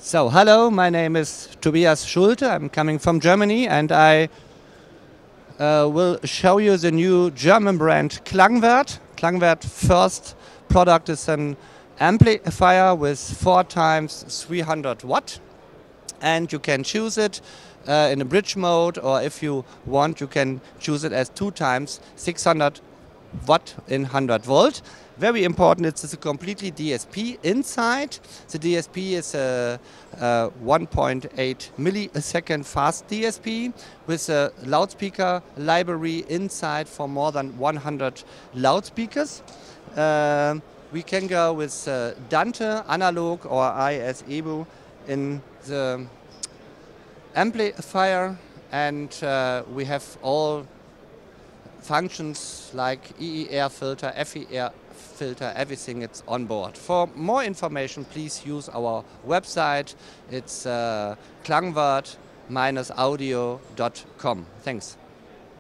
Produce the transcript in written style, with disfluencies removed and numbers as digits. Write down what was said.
So, hello, my name is Tobias Schulte. I'm coming from Germany and I will show you the new German brand Klangwert. Klangwert first product is an amplifier with 4 times 300 watt, and you can choose it in a bridge mode, or if you want you can choose it as 2 times 600 watt in 100 volt. Very important, it's a completely DSP inside. The DSP is a 1.8 millisecond fast DSP with a loudspeaker library inside for more than 100 loudspeakers. We can go with Dante analog or IS-EBU in the amplifier, and we have all functions like EER filter, FER filter, everything it's on board. For more information, please use our website. It's klangwert-audio.com. Thanks.